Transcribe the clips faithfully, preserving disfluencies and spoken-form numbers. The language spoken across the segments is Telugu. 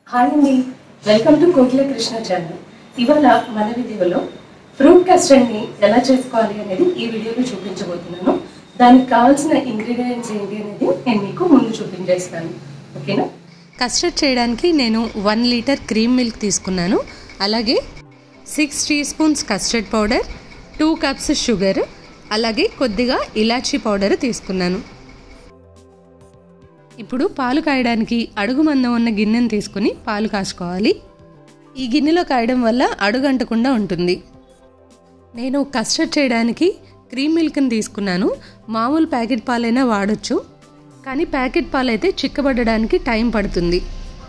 హాయ్ అండి, welcome to Kokila Krishna channel. ఇవాళ మన వీడియోలో ఫ్రూట్ కస్టర్డ్ని ఎలా చేసుకోవాలి అనేది ఈ వీడియోలో చూపించబోతున్నాను. దానికి కావాల్సిన ఇంగ్రీడియంట్స్ ఏంటి అనేది నేను మీకు ముందు చూపించేస్తాను. ఓకేనా? కస్టర్డ్ చేయడానికి నేను వన్ లీటర్ క్రీమ్ మిల్క్ తీసుకున్నాను. అలాగే six teaspoons custard powder, two cups sugar, అలాగే కొద్దిగా ఇలాచీ పౌడర్ తీసుకున్నాను. ఇప్పుడు పాలు కాయడానికి అడుగు మందం ఉన్న గిన్నెను తీసుకుని పాలు కాచుకోవాలి. ఈ గిన్నెలో కాయడం వల్ల అడుగంటకుండా ఉంటుంది. నేను కస్టర్డ్ చేయడానికి క్రీమ్ మిల్క్ని తీసుకున్నాను. మామూలు ప్యాకెట్ పాలైనా వాడచ్చు, కానీ ప్యాకెట్ పాలు అయితే చిక్కబడడానికి టైం పడుతుంది.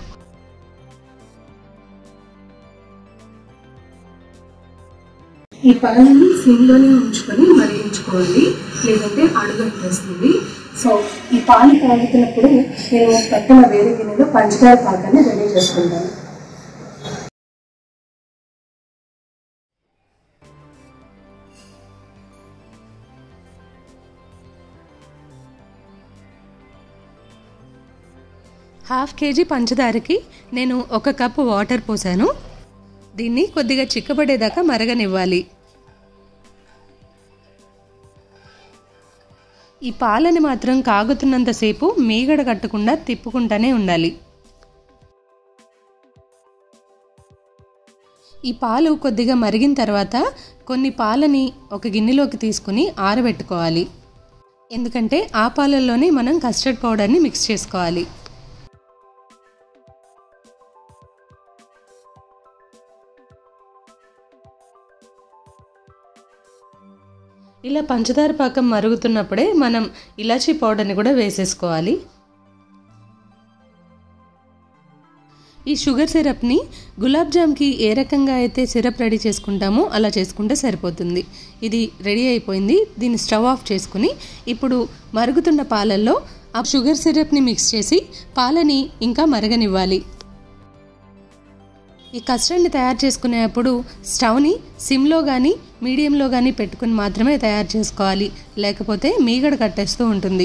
ఈ పాలని సిమ్లోనే ఉంచుకొని మరిగించుకోండి, లేదంటే అడుగంటేస్తుంది. సో ఈ పాలు కాగుతున్నప్పుడు నేను పక్కన వేరే గిన్నెలో పంచదార పాకాన్ని రెడీ చేసుకుంటాను. హాఫ్ కేజీ పంచదారకి నేను ఒక కప్పు వాటర్ పోసాను. దీన్ని కొద్దిగా చిక్కబడేదాకా మరగనివ్వాలి. ఈ పాలని మాత్రం కాగుతున్నంతసేపు మీగడ కట్టకుండా తిప్పుకుంటూనే ఉండాలి. ఈ పాలు కొద్దిగా మరిగిన తర్వాత కొన్ని పాలని ఒక గిన్నెలోకి తీసుకుని ఆరబెట్టుకోవాలి. ఎందుకంటే ఆ పాలల్లోనే మనం కస్టర్డ్ పౌడర్ని మిక్స్ చేసుకోవాలి. ఇలా పంచదార పాకం మరుగుతున్నప్పుడే మనం ఇలాచీ పౌడర్ని కూడా వేసేసుకోవాలి. ఈ షుగర్ సిరప్ని గులాబ్ జామ్కి ఏ రకంగా అయితే సిరప్ రెడీ చేసుకుంటామో అలా చేసుకుంటే సరిపోతుంది. ఇది రెడీ అయిపోయింది. దీన్ని స్టవ్ ఆఫ్ చేసుకుని ఇప్పుడు మరుగుతున్న పాలల్లో ఆ షుగర్ సిరప్ని మిక్స్ చేసి పాలని ఇంకా మరగనివ్వాలి. ఈ కస్టర్డ్ని తయారు చేసుకునేటప్పుడు స్టవ్ని సిమ్లో కానీ మీడియంలో కానీ పెట్టుకుని మాత్రమే తయారు చేసుకోవాలి, లేకపోతే మీగడ కట్టేస్తూ ఉంటుంది.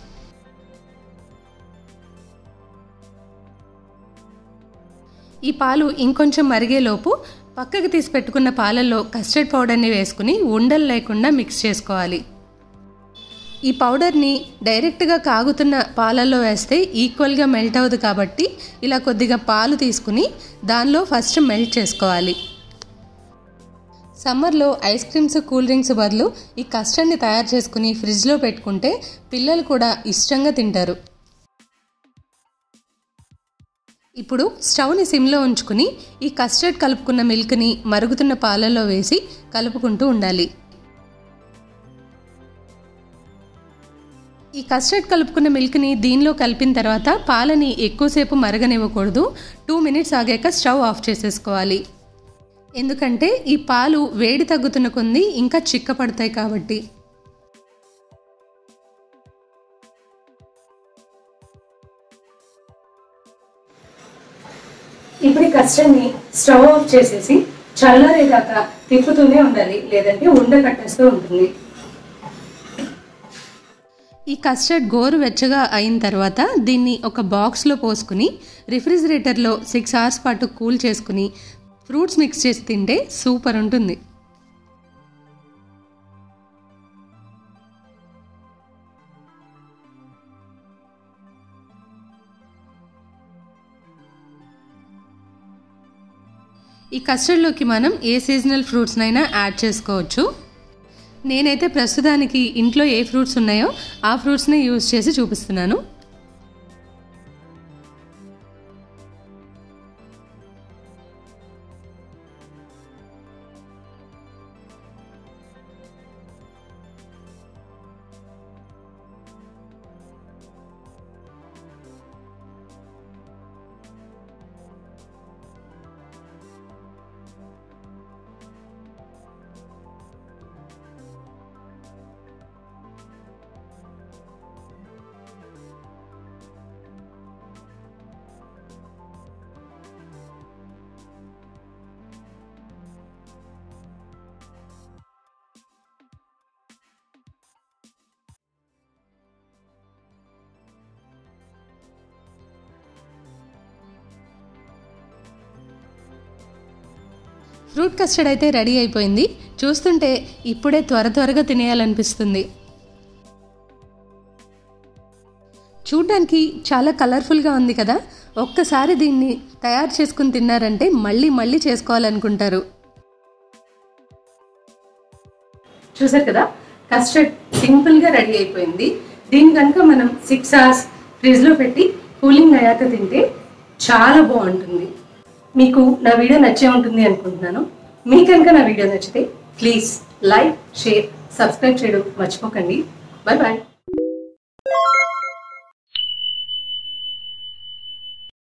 ఈ పాలు ఇంకొంచెం మరిగేలోపు పక్కకి తీసి పెట్టుకున్న పాలల్లో కస్టర్డ్ పౌడర్ని వేసుకుని ఉండలు లేకుండా మిక్స్ చేసుకోవాలి. ఈ పౌడర్ని డైరెక్ట్గా కాగుతున్న పాలల్లో వేస్తే ఈక్వల్గా మెల్ట్ అవ్వదు, కాబట్టి ఇలా కొద్దిగా పాలు తీసుకుని దానిలో ఫస్ట్ మెల్ట్ చేసుకోవాలి. సమ్మర్లో ఐస్ క్రీమ్స్, కూల్ డ్రింక్స్ బదులు ఈ కస్టర్డ్ని తయారు చేసుకుని ఫ్రిడ్జ్లో పెట్టుకుంటే పిల్లలు కూడా ఇష్టంగా తింటారు. ఇప్పుడు స్టవ్ని సిమ్లో ఉంచుకుని ఈ కస్టర్డ్ కలుపుకున్న మిల్క్ని మరుగుతున్న పాలల్లో వేసి కలుపుకుంటూ ఉండాలి. ఈ కస్టర్డ్ కలుపుకున్న మిల్క్ని దీనిలో కలిపిన తర్వాత పాలని ఎక్కువసేపు మరగనివ్వకూడదు. టూ మినిట్స్ ఆగాక స్టవ్ ఆఫ్ చేసేసుకోవాలి. ఎందుకంటే ఈ పాలు వేడి తగ్గుతున్న కొద్దీ ఇంకా చిక్కపడతాయి కాబట్టి. ఇప్పుడు ఈ కస్టర్డ్ని స్టవ్ ఆఫ్ చేసేసి చల్లారేదాకా తిప్పుతూనే ఉండాలి, లేదంటే ఉండ కట్టేస్తూ ఉంటుంది. ఈ కస్టర్డ్ గోరు వెచ్చగా అయిన తర్వాత దీన్ని ఒక బాక్స్లో పోసుకుని రిఫ్రిజిరేటర్లో సిక్స్ అవర్స్ పాటు కూల్ చేసుకుని ఫ్రూట్స్ మిక్స్ చేసి తింటే సూపర్ ఉంటుంది. ఈ కస్టర్డ్లోకి మనం ఏ సీజనల్ ఫ్రూట్స్నైనా యాడ్ చేసుకోవచ్చు. నేనైతే ప్రస్తుతానికి ఇంట్లో ఏ ఫ్రూట్స్ ఉన్నాయో ఆ ఫ్రూట్స్ని యూజ్ చేసి చూపిస్తున్నాను. ఫ్రూట్ కస్టర్డ్ అయితే రెడీ అయిపోయింది. చూస్తుంటే ఇప్పుడే త్వర త్వరగా తినేయాలనిపిస్తుంది. చూడ్డానికి చాలా కలర్ఫుల్గా ఉంది కదా. ఒక్కసారి దీన్ని తయారు చేసుకుని తిన్నారంటే మళ్ళీ మళ్ళీ చేసుకోవాలనుకుంటారు. చూసారు కదా, కస్టర్డ్ సింపుల్గా రెడీ అయిపోయింది. దీన్ని కనుక మనం సిక్స్ అవర్స్ ఫ్రిడ్జ్లో పెట్టి కూలింగ్ అయ్యాక తింటే చాలా బాగుంటుంది. మీకు నా వీడియో నచ్చే ఉంటుంది అనుకుంటున్నాను. మీకు కనుక నా వీడియో నచ్చితే ప్లీజ్ లైక్, షేర్, సబ్స్క్రైబ్ చేయడం మర్చిపోకండి. Bye bye.